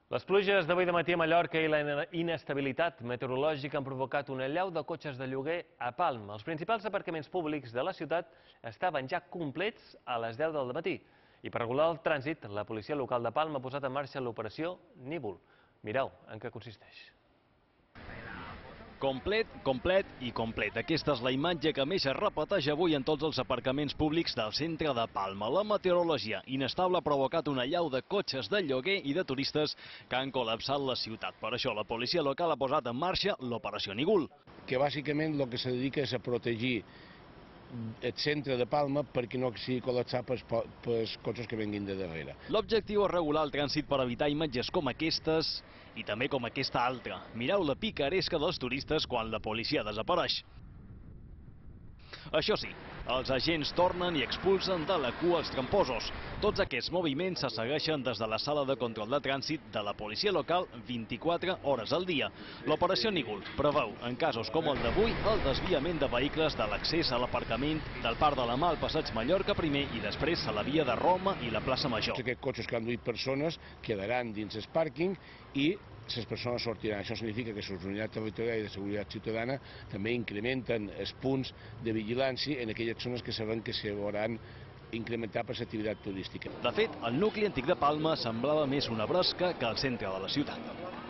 Les pluges d'avui de matí a Mallorca i la inestabilitat meteorològica han provocat una allau de cotxes de lloguer a Palma. Els principals aparcaments públics de la ciutat estaven ja complets a les 10 del matí. I per regular el trànsit, la policia local de Palma ha posat en marxa l'operació Níbul. Mireu en què consisteix. Complet, complet i complet. Aquesta és la imatge que més es repeteix avui en tots els aparcaments públics del centre de Palma. La meteorologia inestable ha provocat una allau de cotxes de lloguer i de turistes que han col·lapsat la ciutat. Per això la policia local ha posat en marxa l'operació Níbul. Que bàsicament el que se dedica és a protegir el centre de Palma perquè no sigui col·lapsat pels cotxes que venguin de darrere. L'objectiu és regular el trànsit per evitar imatges com aquestes i també com aquesta altra. Mireu la picaresca dels turistes quan la policia desapareix. Això sí, els agents tornen i expulsen de la cua els tramposos. Tots aquests moviments se segueixen des de la sala de control de trànsit de la policia local 24 hores al dia. L'operació Níbul preveu, en casos com el d'avui, el desviament de vehicles de l'accés a l'aparcament del Parc de la Mar al Passeig Mallorca primer i després a la via de Roma i la plaça Major. Aquests cotxes que han duit persones quedaran dins el pàrquing i les persones sortiran. Això significa que les unitats territorials de seguretat ciutadana també incrementen els punts de vigilància en aquelles zones que saben que se veuran incrementar per l'activitat turística. De fet, el nucli antic de Palma semblava més una bresca que el centre de la ciutat.